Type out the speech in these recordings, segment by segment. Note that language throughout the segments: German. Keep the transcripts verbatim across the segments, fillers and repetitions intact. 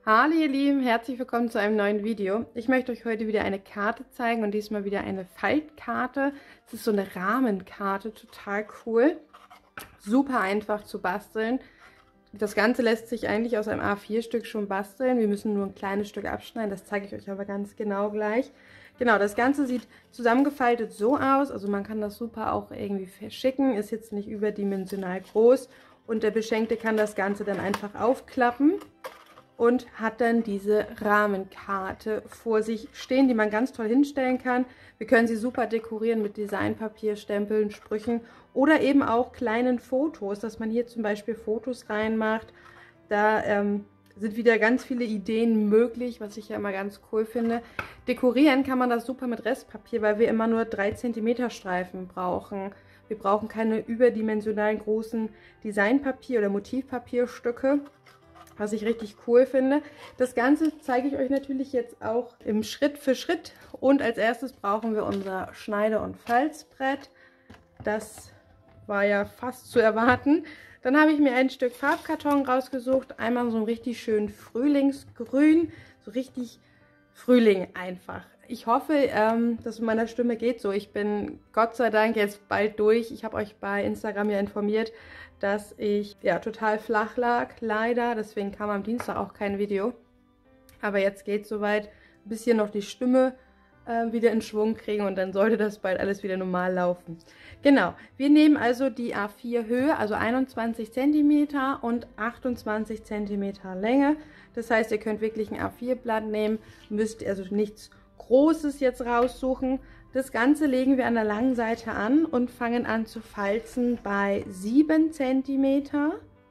Hallo ihr Lieben, herzlich willkommen zu einem neuen Video. Ich möchte euch heute wieder eine Karte zeigen und diesmal wieder eine Faltkarte. Es ist so eine Rahmenkarte, total cool. Super einfach zu basteln. Das Ganze lässt sich eigentlich aus einem A vier Stück schon basteln. Wir müssen nur ein kleines Stück abschneiden, das zeige ich euch aber ganz genau gleich. Genau, das Ganze sieht zusammengefaltet so aus, also man kann das super auch irgendwie verschicken, ist jetzt nicht überdimensional groß und der Beschenkte kann das Ganze dann einfach aufklappen und hat dann diese Rahmenkarte vor sich stehen, die man ganz toll hinstellen kann. Wir können sie super dekorieren mit Designpapier, Stempeln, Sprüchen oder eben auch kleinen Fotos, dass man hier zum Beispiel Fotos reinmacht. Da ähm, sind wieder ganz viele Ideen möglich, was ich ja immer ganz cool finde. Dekorieren kann man das super mit Restpapier, weil wir immer nur drei Zentimeter Streifen brauchen. Wir brauchen keine überdimensionalen großen Designpapier- oder Motivpapierstücke, was ich richtig cool finde. Das Ganze zeige ich euch natürlich jetzt auch im Schritt für Schritt. Und als erstes brauchen wir unser Schneide- und Falzbrett. Das war ja fast zu erwarten. Dann habe ich mir ein Stück Farbkarton rausgesucht. Einmal so ein richtig schön Frühlingsgrün. So richtig Frühling einfach. Ich hoffe, ähm, dass es meiner Stimme geht so. Ich bin Gott sei Dank jetzt bald durch. Ich habe euch bei Instagram ja informiert, dass ich ja total flach lag, leider. Deswegen kam am Dienstag auch kein Video. Aber jetzt geht es soweit. Ein bisschen noch die Stimme äh, wieder in Schwung kriegen und dann sollte das bald alles wieder normal laufen. Genau, wir nehmen also die A vier Höhe, also einundzwanzig Zentimeter und achtundzwanzig Zentimeter Länge. Das heißt, ihr könnt wirklich ein A vier Blatt nehmen, müsst also nichts Großes jetzt raussuchen. Das Ganze legen wir an der langen Seite an und fangen an zu falzen bei sieben Zentimeter.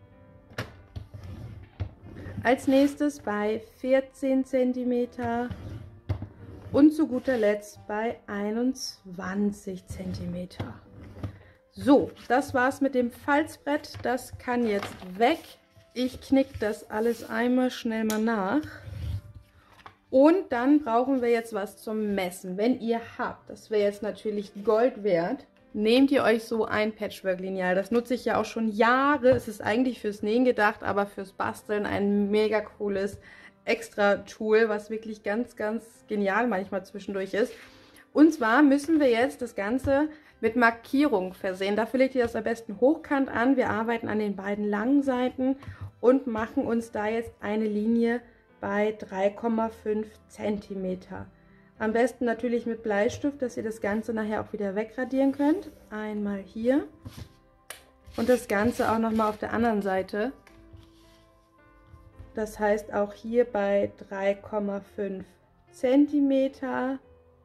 Als nächstes bei vierzehn Zentimeter und zu guter Letzt bei einundzwanzig Zentimeter. So, das war's mit dem Falzbrett. Das kann jetzt weg. Ich knicke das alles einmal schnell mal nach. Und dann brauchen wir jetzt was zum Messen. Wenn ihr habt, das wäre jetzt natürlich Gold wert, nehmt ihr euch so ein Patchwork-Lineal. Das nutze ich ja auch schon Jahre. Es ist eigentlich fürs Nähen gedacht, aber fürs Basteln ein mega cooles Extra-Tool, was wirklich ganz, ganz genial manchmal zwischendurch ist. Und zwar müssen wir jetzt das Ganze mit Markierung versehen. Dafür legt ihr das am besten hochkant an. Wir arbeiten an den beiden langen Seiten und machen uns da jetzt eine Linie bei drei Komma fünf Zentimeter. Am besten natürlich mit Bleistift, dass ihr das Ganze nachher auch wieder wegradieren könnt. Einmal hier und das Ganze auch nochmal auf der anderen Seite. Das heißt auch hier bei drei Komma fünf Zentimeter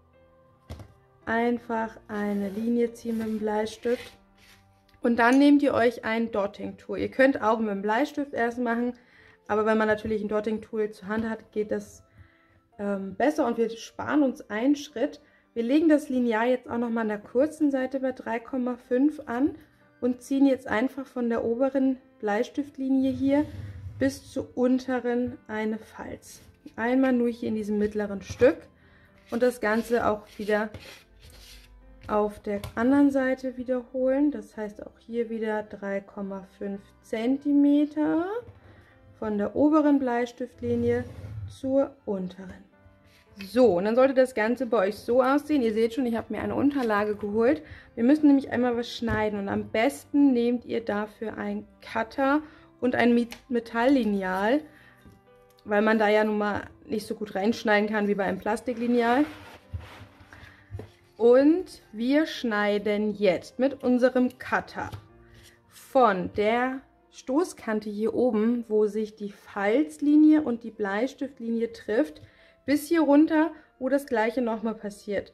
einfach eine Linie ziehen mit dem Bleistift. Und dann nehmt ihr euch ein Dotting-Tool. Ihr könnt auch mit dem Bleistift erst machen, aber wenn man natürlich ein Dotting-Tool zur Hand hat, geht das ähm, besser und wir sparen uns einen Schritt. Wir legen das Lineal jetzt auch nochmal an der kurzen Seite bei drei Komma fünf an und ziehen jetzt einfach von der oberen Bleistiftlinie hier bis zur unteren eine Falz. Einmal nur hier in diesem mittleren Stück und das Ganze auch wieder auf der anderen Seite wiederholen. Das heißt auch hier wieder drei Komma fünf Zentimeter. Von der oberen Bleistiftlinie zur unteren. So, und dann sollte das Ganze bei euch so aussehen. Ihr seht schon, ich habe mir eine Unterlage geholt. Wir müssen nämlich einmal was schneiden und am besten nehmt ihr dafür einen Cutter und ein Metalllineal, weil man da ja nun mal nicht so gut reinschneiden kann wie bei einem Plastiklineal. Und wir schneiden jetzt mit unserem Cutter von der Stoßkante hier oben, wo sich die Falzlinie und die Bleistiftlinie trifft, bis hier runter, wo das gleiche nochmal passiert.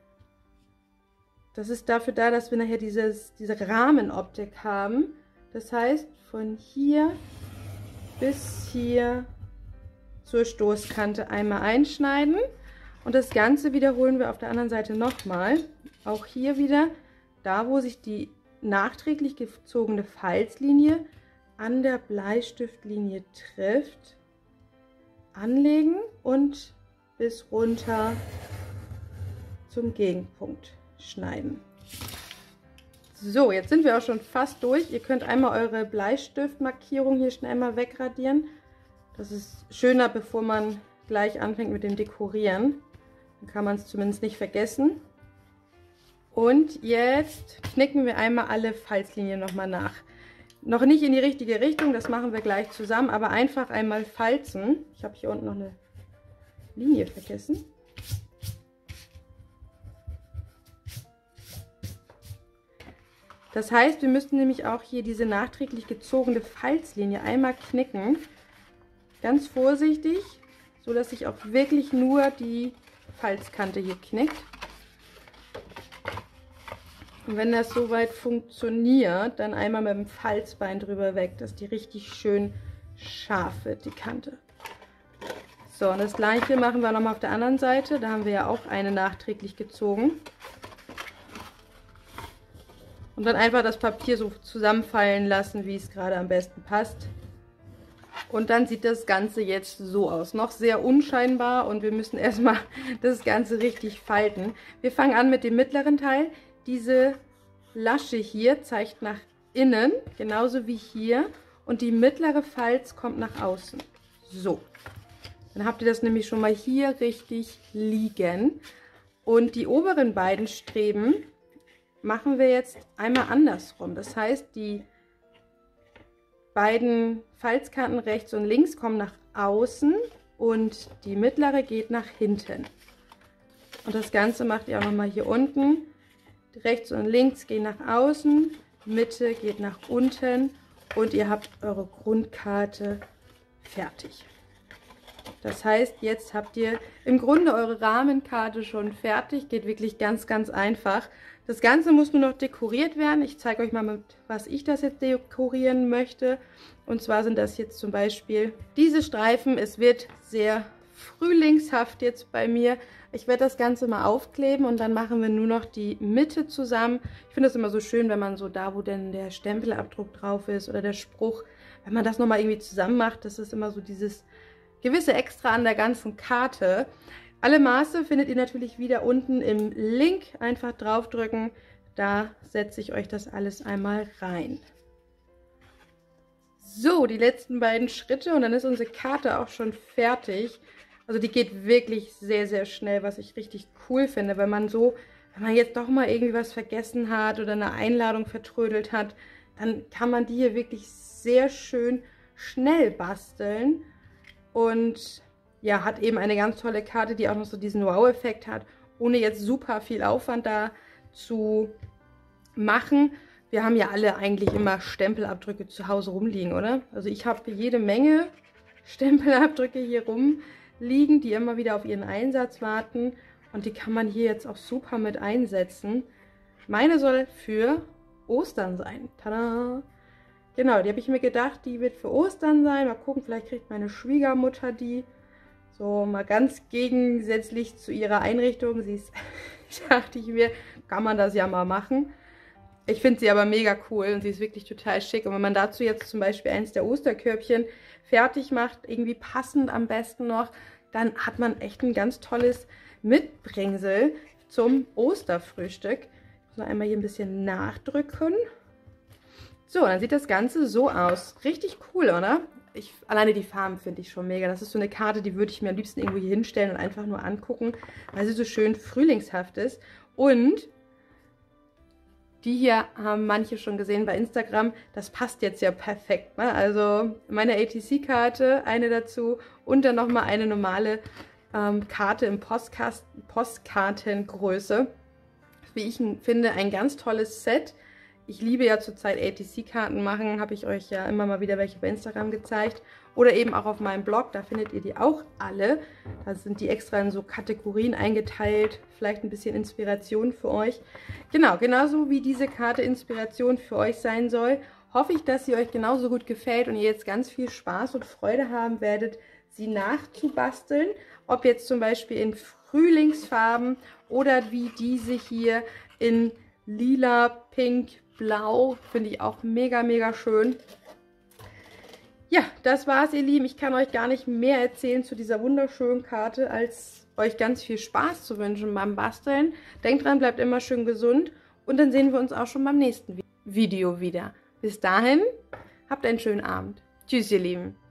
Das ist dafür da, dass wir nachher dieses, diese Rahmenoptik haben. Das heißt, von hier bis hier zur Stoßkante einmal einschneiden. Und das Ganze wiederholen wir auf der anderen Seite nochmal. Auch hier wieder, da wo sich die nachträglich gezogene Falzlinie an der Bleistiftlinie trifft, anlegen und bis runter zum Gegenpunkt schneiden. So, jetzt sind wir auch schon fast durch. Ihr könnt einmal eure Bleistiftmarkierung hier schnell mal wegradieren. Das ist schöner, bevor man gleich anfängt mit dem Dekorieren. Dann kann man es zumindest nicht vergessen. Und jetzt knicken wir einmal alle Falzlinien nochmal nach. Noch nicht in die richtige Richtung, das machen wir gleich zusammen, aber einfach einmal falzen. Ich habe hier unten noch eine Linie vergessen. Das heißt, wir müssten nämlich auch hier diese nachträglich gezogene Falzlinie einmal knicken. Ganz vorsichtig, so dass sich auch wirklich nur die Falzkante hier knickt. Und wenn das soweit funktioniert, dann einmal mit dem Falzbein drüber weg, dass die richtig schön scharf wird, die Kante. So, und das gleiche machen wir nochmal auf der anderen Seite. Da haben wir ja auch eine nachträglich gezogen. Und dann einfach das Papier so zusammenfallen lassen, wie es gerade am besten passt. Und dann sieht das Ganze jetzt so aus. Noch sehr unscheinbar und wir müssen erstmal das Ganze richtig falten. Wir fangen an mit dem mittleren Teil. Diese Lasche hier zeigt nach innen, genauso wie hier. Und die mittlere Falz kommt nach außen. So. Dann habt ihr das nämlich schon mal hier richtig liegen. Und die oberen beiden Streben machen wir jetzt einmal andersrum. Das heißt, die beiden Falzkanten rechts und links kommen nach außen und die mittlere geht nach hinten. Und das Ganze macht ihr auch nochmal hier unten. Rechts und links gehen nach außen, Mitte geht nach unten und ihr habt eure Grundkarte fertig. Das heißt, jetzt habt ihr im Grunde eure Rahmenkarte schon fertig. Geht wirklich ganz, ganz einfach. Das Ganze muss nur noch dekoriert werden. Ich zeige euch mal, mit was ich das jetzt dekorieren möchte. Und zwar sind das jetzt zum Beispiel diese Streifen. Es wird sehr frühlingshaft jetzt bei mir. Ich werde das Ganze mal aufkleben und dann machen wir nur noch die Mitte zusammen. Ich finde das immer so schön, wenn man so da, wo denn der Stempelabdruck drauf ist oder der Spruch, wenn man das nochmal irgendwie zusammen macht, das ist immer so dieses gewisse Extra an der ganzen Karte. Alle Maße findet ihr natürlich wieder unten im Link. Einfach draufdrücken, da setze ich euch das alles einmal rein. So, die letzten beiden Schritte und dann ist unsere Karte auch schon fertig. Also die geht wirklich sehr, sehr schnell, was ich richtig cool finde, wenn man so, wenn man jetzt doch mal irgendwie was vergessen hat oder eine Einladung vertrödelt hat, dann kann man die hier wirklich sehr schön schnell basteln und ja, hat eben eine ganz tolle Karte, die auch noch so diesen Wow-Effekt hat, ohne jetzt super viel Aufwand da zu machen. Wir haben ja alle eigentlich immer Stempelabdrücke zu Hause rumliegen, oder? Also ich habe jede Menge Stempelabdrücke hier rumliegen, die immer wieder auf ihren Einsatz warten. Und die kann man hier jetzt auch super mit einsetzen. Meine soll für Ostern sein. Tada! Genau, die habe ich mir gedacht, die wird für Ostern sein. Mal gucken, vielleicht kriegt meine Schwiegermutter die. So mal ganz gegensätzlich zu ihrer Einrichtung. Sie ist, dachte ich mir, kann man das ja mal machen. Ich finde sie aber mega cool und sie ist wirklich total schick. Und wenn man dazu jetzt zum Beispiel eins der Osterkörbchen fertig macht, irgendwie passend am besten noch, dann hat man echt ein ganz tolles Mitbringsel zum Osterfrühstück. Ich muss noch einmal hier ein bisschen nachdrücken. So, dann sieht das Ganze so aus. Richtig cool, oder? Ich, alleine die Farben finde ich schon mega. Das ist so eine Karte, die würde ich mir am liebsten irgendwo hier hinstellen und einfach nur angucken, weil sie so schön frühlingshaft ist. Und die hier haben manche schon gesehen bei Instagram. Das passt jetzt ja perfekt, ne? Also meine A T C-Karte, eine dazu und dann nochmal eine normale ähm, Karte in Postkast Postkartengröße. Wie ich finde, ein ganz tolles Set. Ich liebe ja zurzeit A T C-Karten machen, habe ich euch ja immer mal wieder welche bei Instagram gezeigt. Oder eben auch auf meinem Blog, da findet ihr die auch alle. Da sind die extra in so Kategorien eingeteilt, vielleicht ein bisschen Inspiration für euch. Genau, genauso wie diese Karte Inspiration für euch sein soll, hoffe ich, dass sie euch genauso gut gefällt und ihr jetzt ganz viel Spaß und Freude haben werdet, sie nachzubasteln. Ob jetzt zum Beispiel in Frühlingsfarben oder wie diese hier in lila, pink, blau. Finde ich auch mega, mega schön. Ja, das war's, ihr Lieben. Ich kann euch gar nicht mehr erzählen zu dieser wunderschönen Karte, als euch ganz viel Spaß zu wünschen beim Basteln. Denkt dran, bleibt immer schön gesund. Und dann sehen wir uns auch schon beim nächsten Video wieder. Bis dahin, habt einen schönen Abend. Tschüss, ihr Lieben.